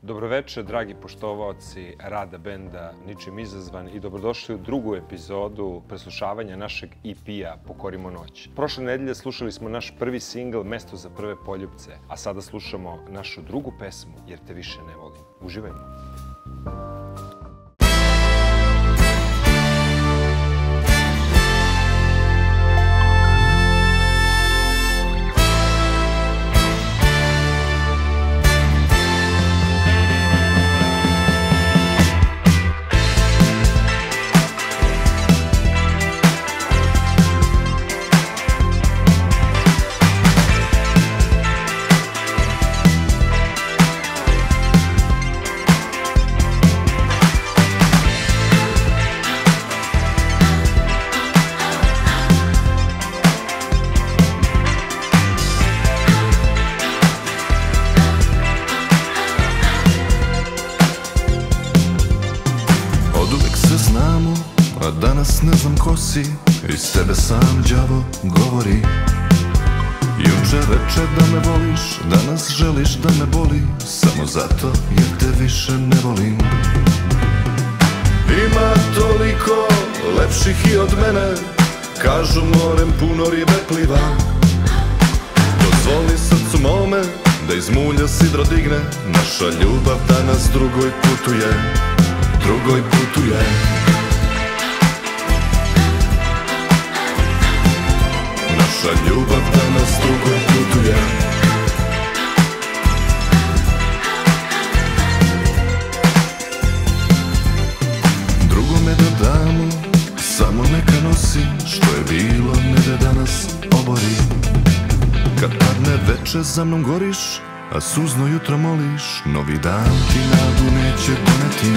Dobroveče, dragi poštovaoci rada benda Ničim izazvan i dobrodošli u drugu epizodu preslušavanja našeg EP-a Pokorimo noć. Prošle nedelje slušali smo naš prvi singl Mesto za prve poljupce, a sada slušamo našu drugu pesmu Jer te više ne volim. Uživajmo! A danas ne znam ko si, iz tebe sam đavo govori. Juče reče da me voliš, danas želiš da me boli, samo zato jer te više ne volim. Ima toliko lepših i od mene, kažu morem puno ribe pliva. Dozvoli srcu mome da iz mulja sidro digne, naša ljubav danas drugoj putuje, drugoj putuje. Naša ljubav danas drugoj putuje. Drugome da damo, samo neka nosi, što je bilo ne da danas obori. Kad padne veče za mnom goriš, a suzno jutro moliš, novi dan ti nadu neće doneti.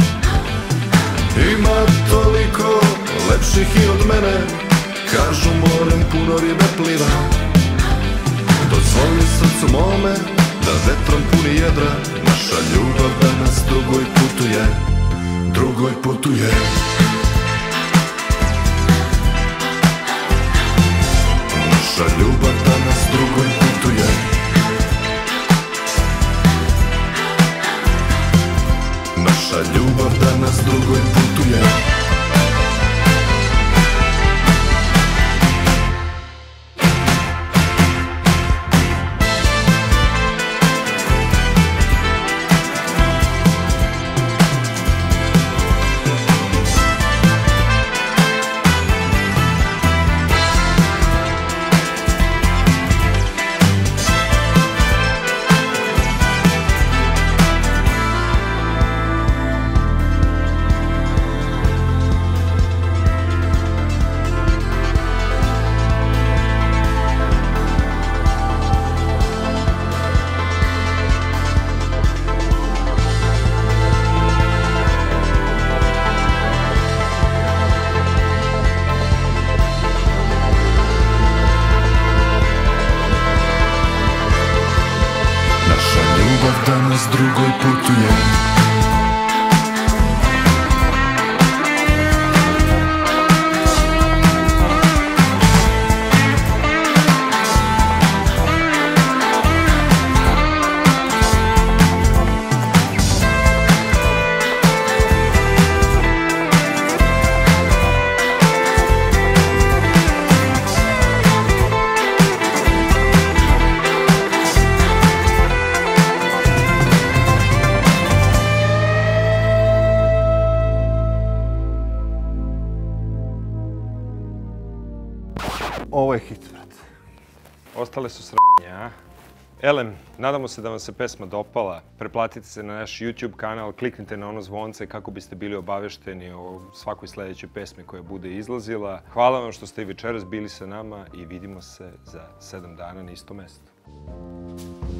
Ima toliko lepših i od mene, kažu morem puno ribe pliva. Dozvoli srcu mome da vetrom puni jedra, naša ljubav danas drugoj putuje, drugoj putuje. Naša ljubav danas drugoj putuje. Naša ljubav danas drugoj putuje. Danas drugoj putuje. Ovo je hit, brate. Ostale su sranje, a? Elem, nadamo se da vam se pesma dopala. Preplatite se na naš YouTube kanal, kliknite na ono zvonce kako biste bili obavešteni o svakoj sledećoj pesmi koja bude izlazila. Hvala vam što ste i večeras bili sa nama i vidimo se za 7 dana na istom mestu.